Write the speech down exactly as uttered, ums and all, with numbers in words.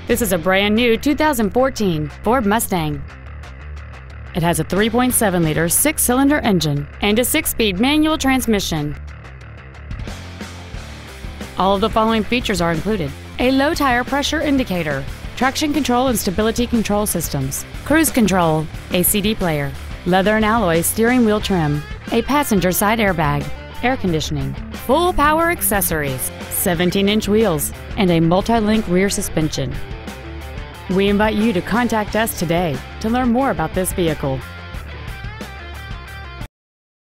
This is a brand new two thousand fourteen Ford Mustang. It has a three point seven liter six-cylinder engine and a six-speed manual transmission. All of the following features are included: a low tire pressure indicator, traction control and stability control systems, cruise control, a C D player, leather and alloy steering wheel trim, a passenger side airbag, air conditioning, full power accessories, seventeen inch wheels, and a multi-link rear suspension. We invite you to contact us today to learn more about this vehicle.